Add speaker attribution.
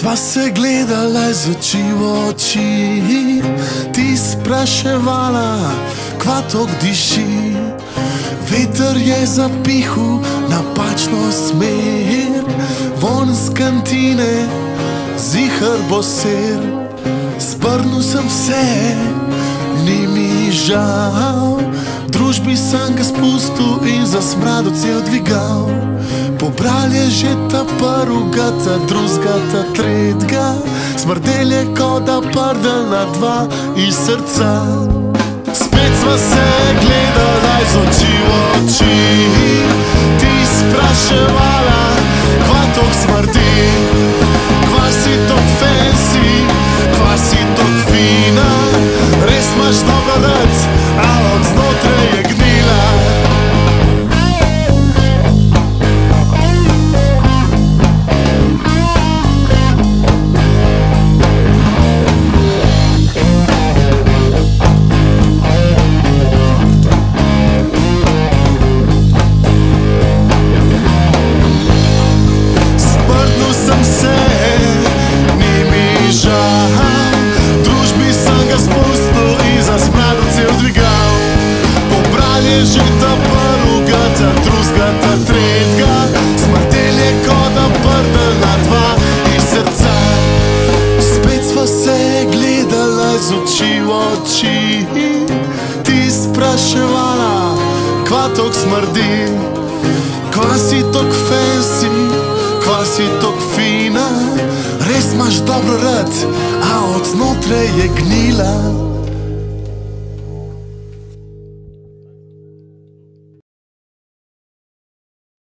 Speaker 1: Sva se gledala iz oči v oči, ti spraševala, kva tok diši. Veter je zapihal napačno smer, von z kantine, zihar bo ser. Sprnil sem se, ni mi žal, v družbi sem ga spustil in zasmradil cel Dvigal. Pobral je že ta prvega, ta drugega, ta tretjega, smrdel je kot da prdel na dva iz srca. Spet sva se gledala iz oči v oči, ti spraševala, kva tok smrdi, kva si tok fancy, kva si tok fina, res imaš dobro rad, a od znotraj je gnila. Smrdi, kva si tok fancy, kva si tok fina, res imaš dobro rad, a od znotraj je gnila.